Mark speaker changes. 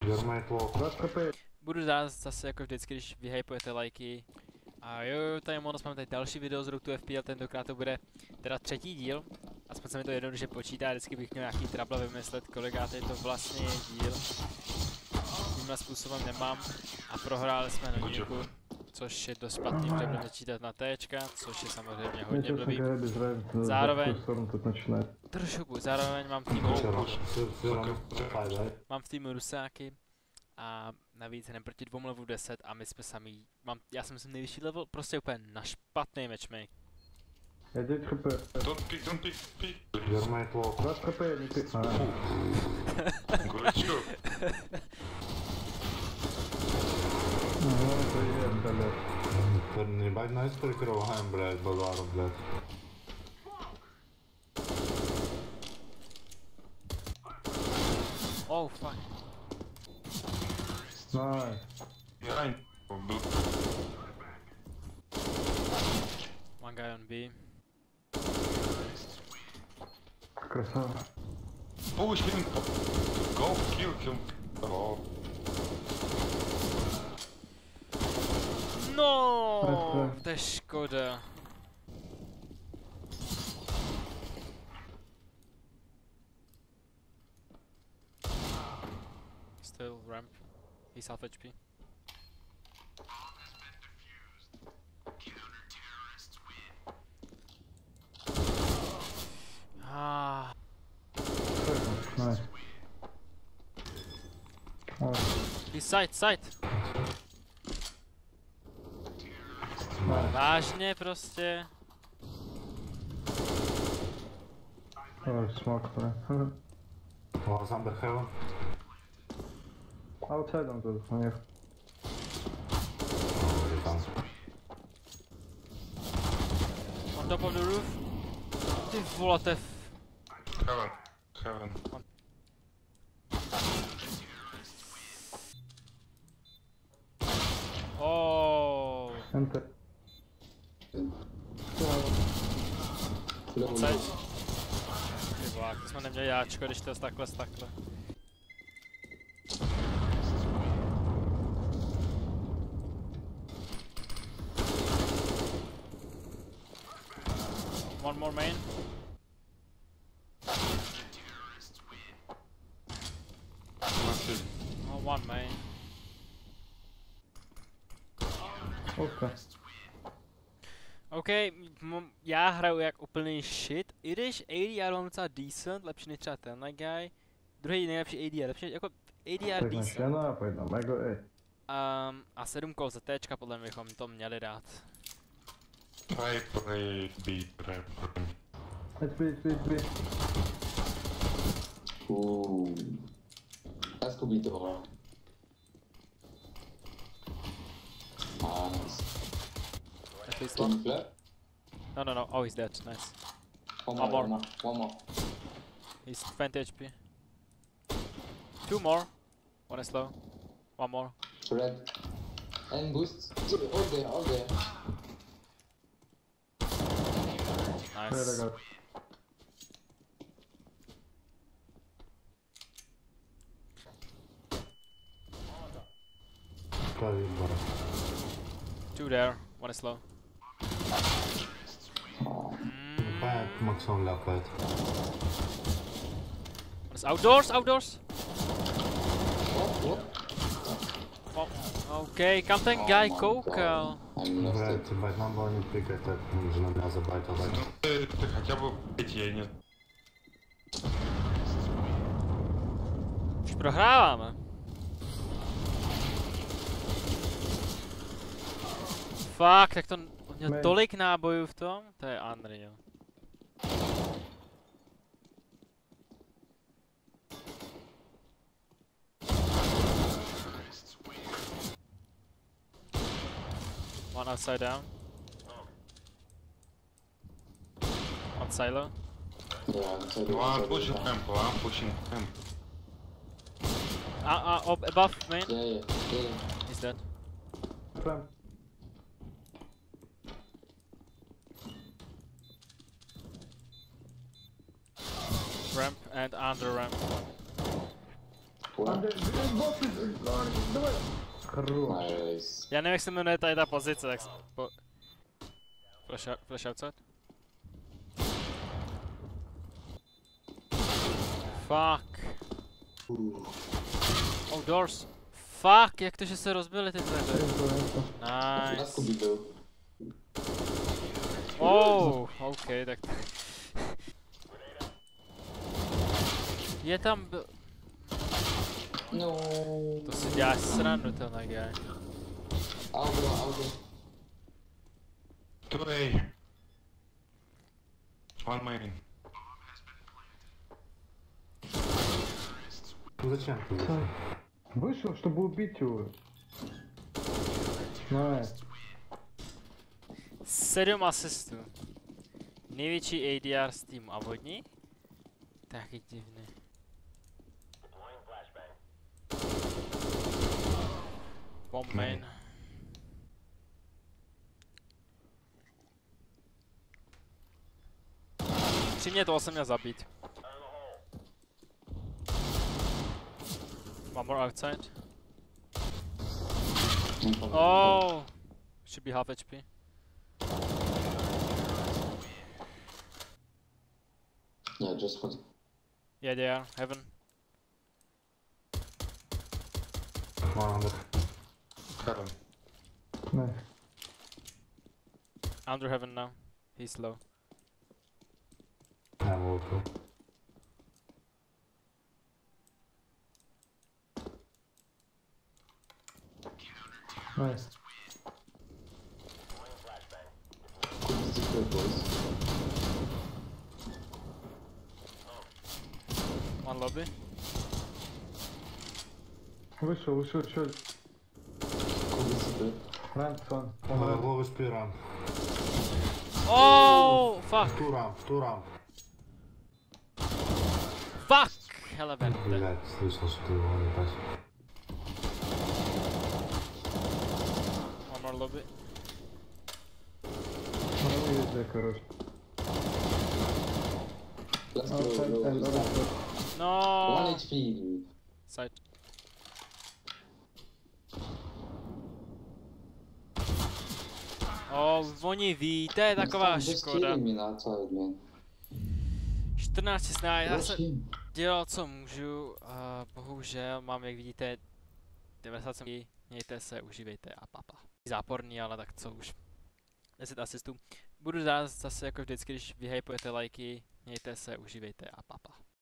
Speaker 1: Budu zase jako vždycky, když vyhypujete lajky. A jo, tady Monos, máme tady další video z Road to FPL, tentokrát to bude teda třetí díl. Aspoň se mi to jednoduše počítá, vždycky bych měl nějaký trouble vymyslet, kolikátej to vlastně je díl. Tímhle způsobem nemám. A prohráli jsme novinku, což je dost špatný, protože budeme začítat na Tčka, což je samozřejmě hodně blbý. Zároveň zároveň mám v týmu Rusáky. A navíc jdem proti 2 levelů 10 a my jsme sami, já jsem myslím nejvyšší level, prostě úplně na špatný matchmake.
Speaker 2: Don't pick. Гурачок.
Speaker 3: Ебать, знаешь, прикрываем, блядь, базару, блядь.
Speaker 1: Oh fuck.
Speaker 3: Nice.
Speaker 2: Behind.
Speaker 1: One guy on B.
Speaker 3: Красава.
Speaker 2: Push him. Go kill him. Oh.
Speaker 1: No, to je škoda. Still ramp. He's half HP. Ah.
Speaker 3: Nice.
Speaker 1: He's side. Vážně prostě.
Speaker 3: Smoke, bro. Was under heaven? Outside on the here.
Speaker 1: On top of the roof. Ty vole, to je
Speaker 2: Heaven.
Speaker 1: Oh.
Speaker 3: Enter.
Speaker 1: Outside. Ty vole, to jsme neměli jáčko, když to je takhle. One more main. Oh, one main.
Speaker 3: Okay.
Speaker 1: OK, já hraju jak úplný shit, i když ADR mám docela decent, lepší než třeba tenhle guy. Druhý nejlepší ADR, lepší jako ADR decent. A 7 kol za Tčka podle mě bychom to měli dát.
Speaker 2: Try play B.
Speaker 3: Let's be.
Speaker 4: Let's go beat the horror.
Speaker 1: At least
Speaker 4: Can you
Speaker 1: one.
Speaker 4: flip?
Speaker 1: No. Oh, he's dead. Nice.
Speaker 4: One more.
Speaker 1: He's 20 HP. 2 more. One is low. One more.
Speaker 4: Red. And boost. All there.
Speaker 1: Nice. Two there. One is low.
Speaker 3: Максимум ляпает.
Speaker 1: One is outdoors. Oh, okay, камтен guy Coke.
Speaker 3: Блядь, ебать, нам было не пикать, так нужно меня забайтовать.
Speaker 2: Ты хотя бы эти я нет.
Speaker 1: Už prohráváme. Fuck, tak to měl tolik nábojů v tom? To je unreal. One outside down. One silo.
Speaker 4: Yeah,
Speaker 2: I'm pushing him.
Speaker 1: Above main.
Speaker 4: Yeah.
Speaker 1: He's dead. Ramp and under ramp.
Speaker 4: What?
Speaker 3: Хорош.
Speaker 4: Nice.
Speaker 1: Já nevím, jak se jmenuje tady ta pozice, tak flash outside. Fuck. Oh, doors. Fuck, jak to, že se rozbily ty dveře.
Speaker 4: That
Speaker 1: Nice.
Speaker 4: could be blue.
Speaker 1: Oh, ok, tak je tam
Speaker 4: No.
Speaker 1: to si děláš srandu tenhle guy.
Speaker 4: Aldo.
Speaker 2: 2A. One main.
Speaker 3: Ну зачем ты вышел?
Speaker 5: Вышел, чтобы убить его. Nice.
Speaker 1: 7 asistů. Největší ADR z týmu a vodní? Taky divný. Bomb main. Přímě toho jsem měl zabít. One more outside. Oh! Should be half HP.
Speaker 4: Yeah, just put.
Speaker 1: Yeah, they are. Heaven.
Speaker 3: One under.
Speaker 2: Heaven.
Speaker 5: Nice.
Speaker 1: Under heaven now. He's low.
Speaker 3: Я волку.
Speaker 5: Nice.
Speaker 4: Could be secret, boys.
Speaker 1: One lobby.
Speaker 5: Вышел, чё?
Speaker 4: Could be secret.
Speaker 5: Рамп, сон.
Speaker 3: Ловишь пирам.
Speaker 1: Oh! Fuck!
Speaker 3: В ту рамп.
Speaker 1: Fuck! Hella bad.
Speaker 3: Блять, слышал, что ты его не пас.
Speaker 1: One more lobby.
Speaker 5: Ну, езжай, короче.
Speaker 4: Let's go,
Speaker 5: Outside
Speaker 4: bro.
Speaker 5: and other side.
Speaker 1: No!
Speaker 4: 1 HP, dude.
Speaker 1: Side. Oh, oni ví, to je taková
Speaker 4: Just
Speaker 1: škoda.
Speaker 4: killing me outside, man.
Speaker 1: 14-16, já
Speaker 4: Watch
Speaker 1: jsem
Speaker 4: him.
Speaker 1: dělal, co můžu, a bohužel mám, jak vidíte, 90 lidí, mějte se, užívejte a papa. Záporný, ale tak co už. 10 asistů. Budu rád zase jako vždycky, když vyhypujete lajky, mějte se, užívejte a papa.